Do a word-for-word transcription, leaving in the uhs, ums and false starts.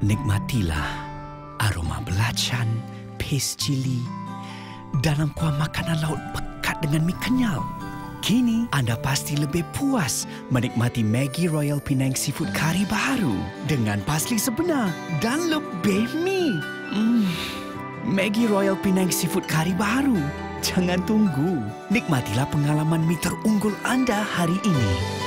Nikmatilah aroma belacan, paste cili dalam kuah makanan laut pekat dengan mi kenyal. Kini anda pasti lebih puas menikmati Maggi Royal Penang Seafood Kari baru dengan pasli sebenar dan lebih mi. Mm. Maggi Royal Penang Seafood Kari baru. Jangan tunggu. Nikmatilah pengalaman mi terunggul anda hari ini.